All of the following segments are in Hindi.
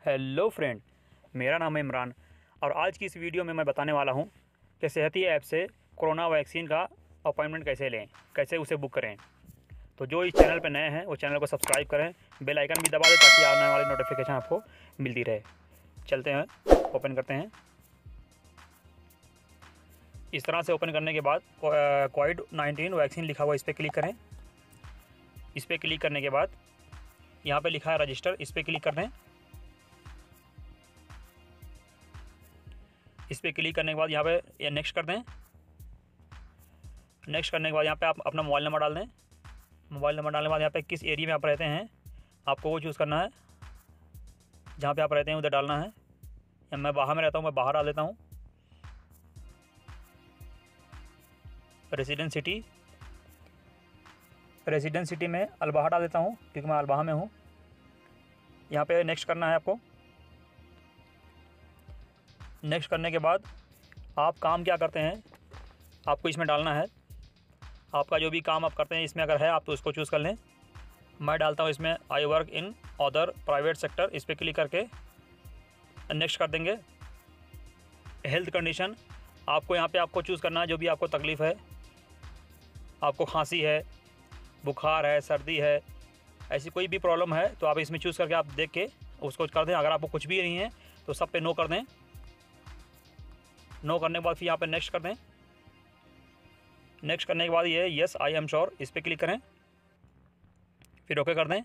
हेलो फ्रेंड, मेरा नाम है इमरान और आज की इस वीडियो में मैं बताने वाला हूं कि सेहती ऐप से कोरोना वैक्सीन का अपॉइंटमेंट कैसे लें, कैसे उसे बुक करें। तो जो इस चैनल पर नए हैं वो चैनल को सब्सक्राइब करें, बेल आइकन भी दबा दें ताकि आने वाली नोटिफिकेशन आपको मिलती रहे। चलते हैं, ओपन करते हैं। इस तरह से ओपन करने के बाद कोविड-19 वैक्सीन लिखा हुआ इस पर क्लिक करें। इस पर क्लिक करने के बाद यहाँ पे लिखा है रजिस्टर, इस पर क्लिक कर दें। इस पर क्लिक करने के बाद यहाँ पे ये नेक्स्ट कर दें। नेक्स्ट करने के बाद यहाँ पे आप अपना मोबाइल नंबर डाल दें। मोबाइल नंबर डालने के बाद यहाँ पे किस एरिया में आप रहते हैं आपको वो चूज़ करना है। जहाँ पे आप रहते हैं उधर डालना है। या मैं बाहर में रहता हूँ, मैं बाहर डाल देता हूँ। रेजिडेंट सिटी में अलबाहा डाल देता हूँ क्योंकि मैं अलबाहा में हूँ। यहाँ पे नेक्स्ट करना है आपको। नेक्स्ट करने के बाद आप काम क्या करते हैं आपको इसमें डालना है। आपका जो भी काम आप करते हैं इसमें अगर है आप तो उसको चूज़ कर लें। मैं डालता हूँ इसमें I work in other private sector, इस पर क्लिक करके नेक्स्ट कर देंगे। हेल्थ कंडीशन आपको यहाँ पे आपको चूज़ करना है। जो भी आपको तकलीफ़ है, आपको खांसी है, बुखार है, सर्दी है, ऐसी कोई भी प्रॉब्लम है तो आप इसमें चूज़ करके आप देख के उसको कर दें। अगर आपको कुछ भी नहीं है तो सब पे नो कर दें। नो करने के बाद फिर यहाँ पे नेक्स्ट कर दें। नेक्स्ट करने के बाद ये यस आई एम श्योर, इस पर क्लिक करें, फिर ओके कर दें।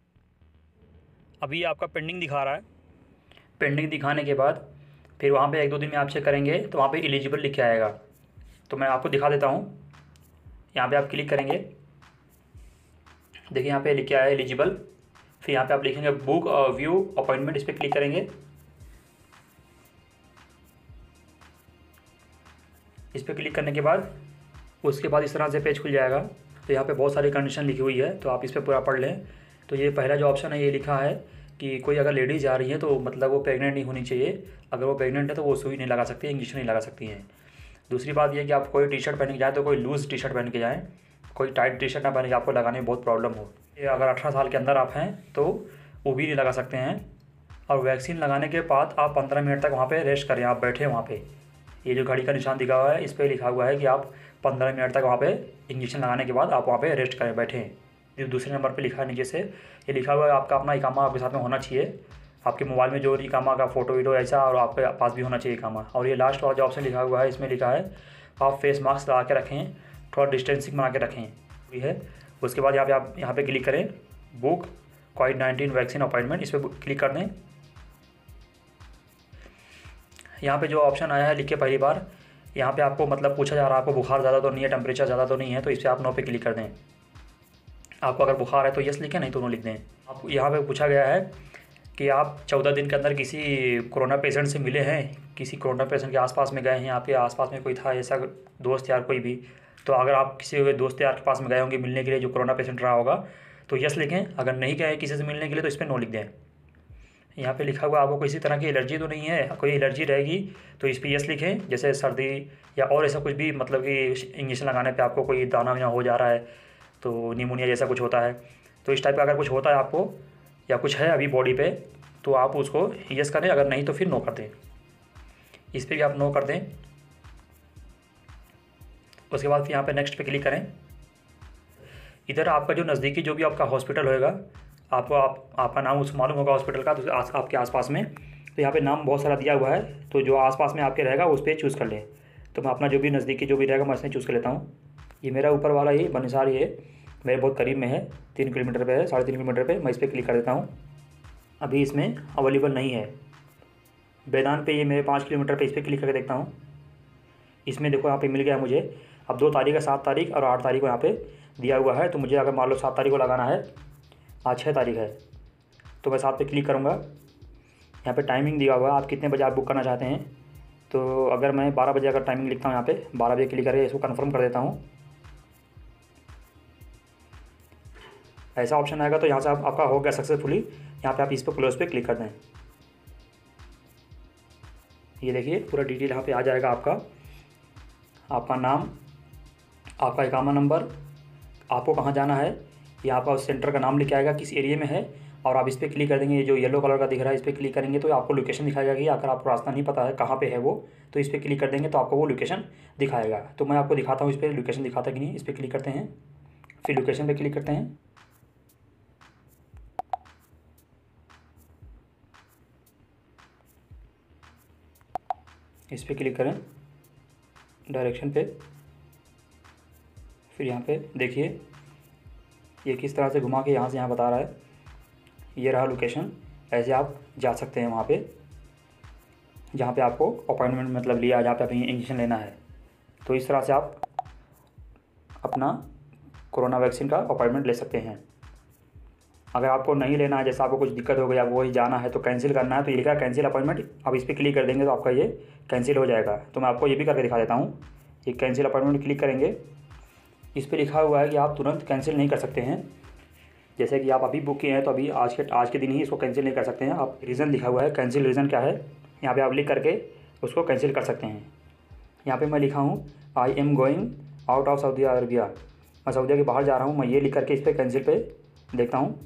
अभी आपका पेंडिंग दिखा रहा है। पेंडिंग दिखाने के बाद फिर वहाँ पे 1-2 दिन में आप चेक करेंगे तो वहाँ पे एलिजिबल लिख के आएगा। तो मैं आपको दिखा देता हूँ। यहाँ पे आप क्लिक करेंगे, देखिए यहाँ पे लिख के आया एलिजिबल। फिर यहाँ पे आप लिखेंगे बुक व्यू अपॉइंटमेंट, इस पर क्लिक करेंगे। इस पर क्लिक करने के बाद उसके बाद इस तरह से पेज खुल जाएगा। तो यहाँ पे बहुत सारी कंडीशन लिखी हुई है तो आप इस पर पूरा पढ़ लें। तो ये पहला जो ऑप्शन है ये लिखा है कि कोई अगर लेडीज़ जा रही है तो मतलब वो प्रेग्नेंट नहीं होनी चाहिए। अगर वो प्रेग्नेंट है तो वो सुई नहीं लगा सकती है, इंजेक्शन नहीं लगा सकती हैं। दूसरी बात ये कि आप कोई टी शर्ट पहन के जाए तो कोई लूज़ टी शर्ट पहन के जाएँ, कोई टाइट टी शर्ट ना पहन के आपको लगाने में बहुत प्रॉब्लम हो। अगर 18 साल के अंदर आप हैं तो वो भी नहीं लगा सकते हैं। और वैक्सीन लगाने के बाद आप 15 मिनट तक वहाँ पर रेस्ट करें, आप बैठें वहाँ पर। ये जो घड़ी का निशान दिखा हुआ है इस पर लिखा हुआ है कि आप 15 मिनट तक वहाँ पे इंजेक्शन लगाने के बाद आप वहाँ पे रेस्ट करें, बैठें। ये दूसरे नंबर पे लिखा है नीचे से, ये लिखा हुआ है आपका अपना इकामा आपके साथ में होना चाहिए। आपके मोबाइल में जो इकामा का फ़ोटो वीडियो ऐसा और आपके पास भी होना चाहिए इकामा। और ये लास्ट वाला जो ऑप्शन लिखा हुआ है इसमें लिखा है आप फेस मास्क लगा के रखें, थोड़ा डिस्टेंसिंग बना के रखें, ये है। उसके बाद आप यहाँ पर क्लिक करें बुक कोविड-19 वैक्सीन अपॉइंटमेंट, इस पर क्लिक कर दें। यहाँ पे जो ऑप्शन आया है लिख के पहली बार, यहाँ पे आपको मतलब पूछा जा रहा है आपको बुखार ज़्यादा तो नहीं है, टेम्परेचर ज़्यादा तो नहीं है, तो इस पर आप नो पे क्लिक कर दें। आपको अगर बुखार है तो यस लिखें, नहीं तो नो लिख दें। आपको यहाँ पे पूछा गया है कि आप 14 दिन के अंदर किसी कोरोना पेशेंट से मिले हैं, किसी कोरोना पेशेंट के आसपास में गए हैं, आपके आसपास में कोई था ऐसा दोस्त यार कोई भी। तो अगर आप किसी दोस्त यार के पास में गए होंगे मिलने के लिए जो कोरोना पेशेंट रहा होगा तो यस लिखें। अगर नहीं गए किसी से मिलने के लिए तो इस पर नो लिख दें। यहाँ पे लिखा हुआ आपको किसी तरह की एलर्जी तो नहीं है, कोई एलर्जी रहेगी तो इस पर यस लिखें, जैसे सर्दी या और ऐसा कुछ भी, मतलब कि इंजेक्शन लगाने पे आपको कोई दाना वाना हो जा रहा है तो निमोनिया जैसा कुछ होता है, तो इस टाइप का अगर कुछ होता है आपको या कुछ है अभी बॉडी पे तो आप उसको यस करें, अगर नहीं तो फिर नो कर दें। इस पर भी आप नो कर दें। उसके बाद फिर यहाँ पर नेक्स्ट पे क्लिक करें। इधर आपका जो नज़दीकी जो भी आपका हॉस्पिटल होएगा, आपको आपका नाम उस मालूम होगा हॉस्पिटल का, तो आपके आसपास में तो यहाँ पे नाम बहुत सारा दिया हुआ है, तो जो आसपास में आपके रहेगा उस पर चूज़ कर लें। तो मैं अपना जो भी नज़दीकी जो भी रहेगा मैं इसमें चूज़ कर लेता हूँ। ये मेरा ऊपर वाला ये बनिसार ये मेरे बहुत करीब में है, 3 किलोमीटर पे है, 3.5 किलोमीटर पे। मैं इस पर क्लिक कर देता हूँ। अभी इसमें अवेलेबल नहीं है। बैदान पे ये मेरे 5 किलोमीटर पे, इस पर क्लिक करके देखता हूँ। इसमें देखो यहाँ पे मिल गया मुझे। अब 2 तारीख है, 7 तारीख और 8 तारीख को यहाँ पे दिया हुआ है। तो मुझे अगर मान लो 7 तारीख को लगाना है, आज 6 तारीख है, तो मैं 7 पे क्लिक करूँगा। यहाँ पे टाइमिंग दिया हुआ है, आप कितने बजे आप बुक करना चाहते हैं। तो अगर मैं 12 बजे अगर टाइमिंग लिखता हूँ यहाँ पे 12 बजे क्लिक करके इसको कंफर्म कर देता हूँ। ऐसा ऑप्शन आएगा तो यहाँ से आपका हो गया सक्सेसफुली। यहाँ पे आप इस पर क्लोज पे क्लिक कर दें। ये देखिए पूरा डिटेल यहाँ पे आ जाएगा आपका नाम, आपका इकामा नंबर, आपको कहाँ जाना है, यहाँ पर उस सेंटर का नाम लिखा आएगा, किस एरिया में है, और आप इस पर क्लिक कर देंगे, ये जो येलो कलर का दिख रहा है इस पर क्लिक करेंगे तो आपको लोकेशन दिखाई जाएगी। अगर आपको रास्ता नहीं पता है कहाँ पे है वो, तो इस पर क्लिक कर देंगे तो आपको वो लोकेशन दिखाएगा। तो मैं आपको दिखाता हूँ इस पर लोकेशन दिखाता कि नहीं। इस पर क्लिक करते हैं, फिर लोकेशन पे क्लिक करते हैं। इस पर क्लिक करें डायरेक्शन पे, फिर यहाँ पे देखिए ये किस तरह से घुमा के यहाँ से यहाँ बता रहा है। ये रहा लोकेशन। ऐसे आप जा सकते हैं वहाँ पे जहाँ पे आपको अपॉइंटमेंट मतलब लिया, जहाँ पे आप इंजेक्शन लेना है। तो इस तरह से आप अपना कोरोना वैक्सीन का अपॉइंटमेंट ले सकते हैं। अगर आपको नहीं लेना है, जैसे आपको कुछ दिक्कत हो गई, आपको वही जाना है तो कैंसिल करना है, तो ये लिखा है कैंसिल अपॉइंटमेंट। आप इस पर क्लिक कर देंगे तो आपका ये कैंसिल हो जाएगा। तो मैं आपको ये भी करके दिखा देता हूँ। ये कैंसिल अपॉइंटमेंट क्लिक करेंगे, इस पर लिखा हुआ है कि आप तुरंत कैंसिल नहीं कर सकते हैं। जैसे कि आप अभी बुक किए हैं तो अभी आज के दिन ही इसको कैंसिल नहीं कर सकते हैं। आप रीज़न लिखा हुआ है, कैंसिल रीज़न क्या है, यहाँ पे आप लिख करके उसको कैंसिल कर सकते हैं। यहाँ पे मैं लिखा हूँ I am going out of Saudi Arabia, मैं सऊदी के बाहर जा रहा हूँ। मैं ये लिख करके इस पर कैंसिल पे देखता हूँ।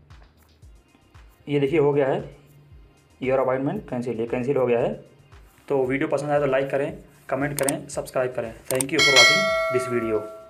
ये देखिए हो गया है, योर अपॉइंटमेंट कैंसिल, ये कैंसिल हो गया है। तो वीडियो पसंद आए तो लाइक करें, कमेंट करें, सब्सक्राइब करें। Thank you for watching this video.